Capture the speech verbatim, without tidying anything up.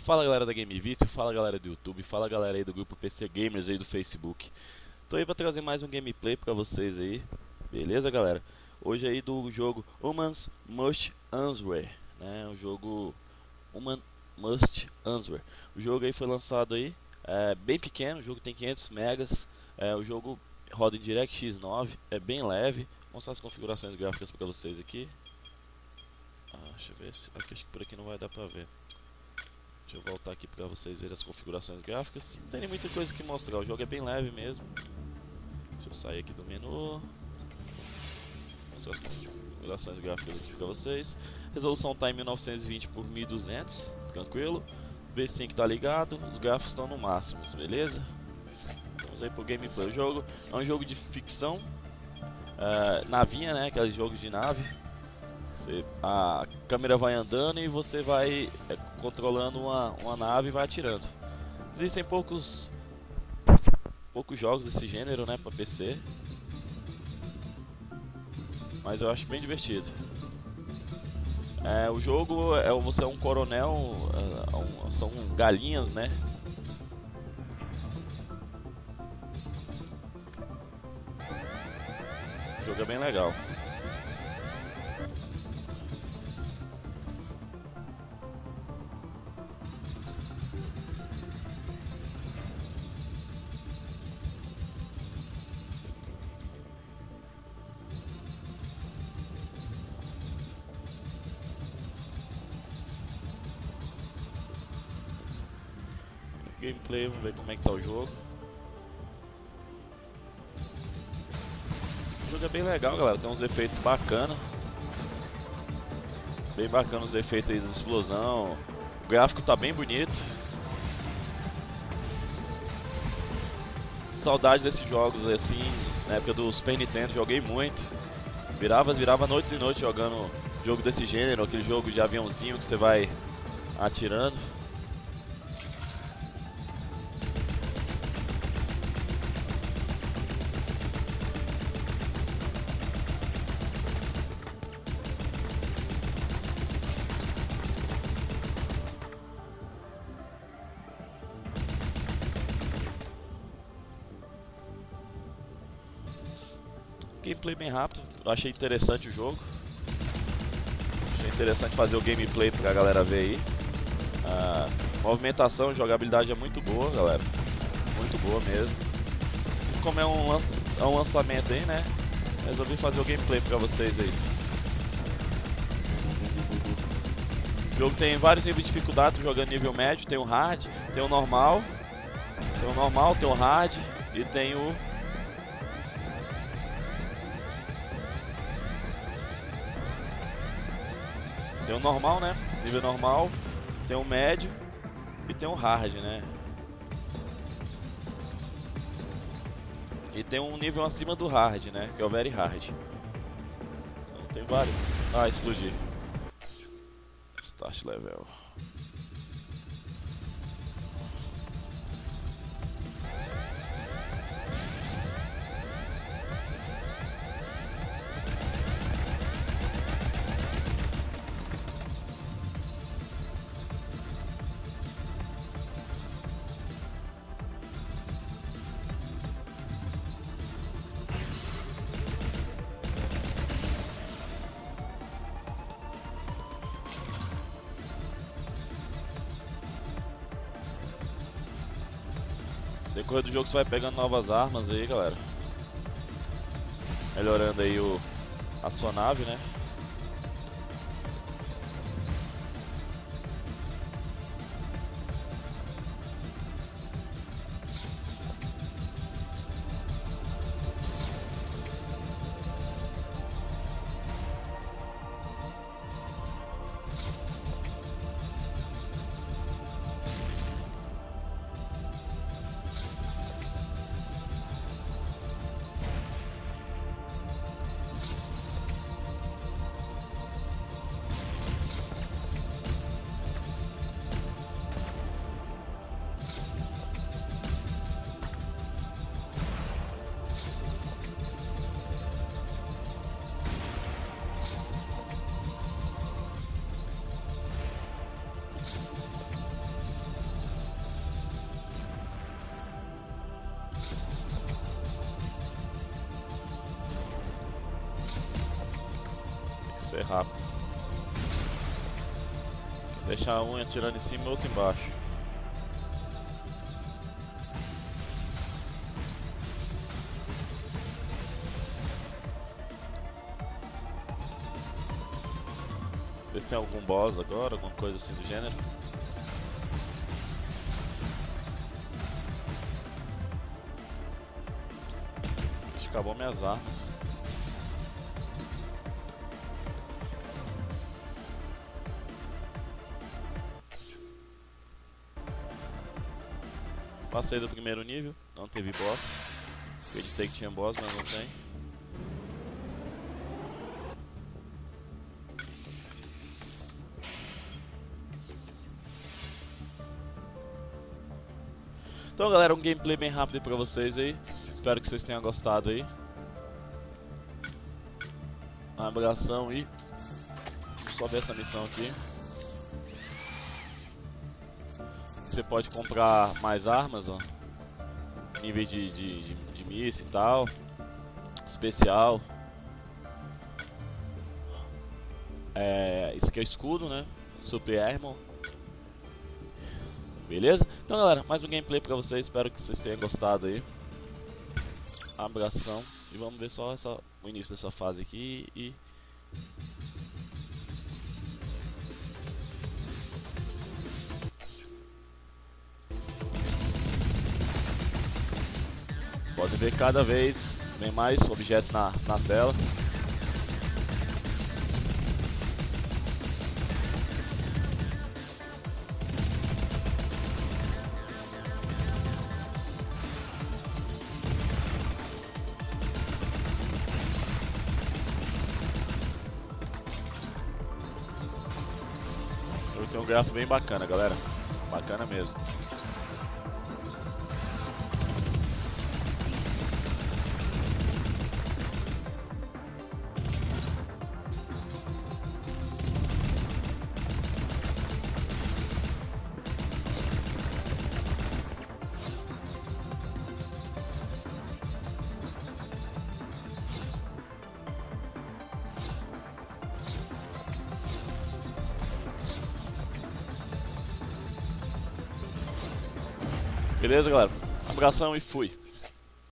Fala galera da Game Vício, fala galera do YouTube, fala galera aí do grupo P C Gamers aí do Facebook. Tô aí pra trazer mais um gameplay pra vocês aí, beleza galera? Hoje aí do jogo Humans Must Answer, né? O jogo Human Must Answer. O jogo aí foi lançado aí, é bem pequeno, o jogo tem quinhentos megas, é, o jogo roda em DirectX nove, é bem leve. Vou mostrar as configurações gráficas pra vocês aqui. Ah, deixa eu ver, se... aqui, acho que por aqui não vai dar pra ver. Deixa eu voltar aqui para vocês verem as configurações gráficas. Não tem nem muita coisa que mostrar, o jogo é bem leve mesmo. Deixa eu sair aqui do menu. Mostrar as configurações gráficas aqui para vocês. Resolução está em mil novecentos e vinte por mil e duzentos, tranquilo. V cinco está ligado, os gráficos estão no máximo, beleza? Vamos aí pro gameplay. O jogo é um jogo de ficção, uh, navinha, né? Aqueles jogos de nave. Você, a câmera vai andando e você vai é, controlando uma, uma nave e vai atirando. Existem poucos poucos jogos desse gênero, né, para P C, mas eu acho bem divertido. É, o jogo é você é um coronel, é, um, são galinhas, né? O jogo é bem legal. Gameplay, vamos ver como é que tá o jogo. O jogo é bem legal, galera, tem uns efeitos bacanas. Bem bacana os efeitos aí da explosão. O gráfico tá bem bonito. Saudades desses jogos assim, na época do Super Nintendo, joguei muito. Virava, virava noites e noites jogando jogo desse gênero, aquele jogo de aviãozinho que você vai atirando. Gameplay bem rápido, eu achei interessante o jogo. Achei interessante fazer o gameplay pra galera ver aí. A movimentação e jogabilidade é muito boa, galera. Muito boa mesmo. E como é um, é um lançamento aí, né? Resolvi fazer o gameplay pra vocês aí. O jogo tem vários níveis de dificuldade, tô jogando nível médio, tem o hard, tem o normal. Tem o normal, tem o hard e tem o... Tem o normal, né? Nível normal, tem o médio e tem o hard, né? E tem um nível acima do hard, né? Que é o very hard. Então tem vários. Ah, explodi. Start level. No decorrer do jogo você vai pegando novas armas aí, galera. Melhorando aí o, a sua nave, né? ser rápido. Deixar um atirando em cima e outro embaixo. Ver se tem algum boss agora, alguma coisa assim do gênero. Acho que acabou minhas armas. Passei do primeiro nível, não teve boss. Eu acreditei que tinha boss, mas não tem. Então galera, um gameplay bem rápido pra vocês aí. Espero que vocês tenham gostado aí. Um abração e... Vamos só ver essa missão aqui. Você pode comprar mais armas, ó. Nível de, de, de, de míssil e tal. Especial. É, isso aqui é o escudo, né? Super Armor. Beleza? Então galera, mais um gameplay pra vocês. Espero que vocês tenham gostado aí. Abração. E vamos ver só essa, o início dessa fase aqui e... Pode ver que cada vez vem mais objetos na, na tela. Eu tenho um gráfico bem bacana, galera. Bacana mesmo. Beleza, galera? Abração e fui!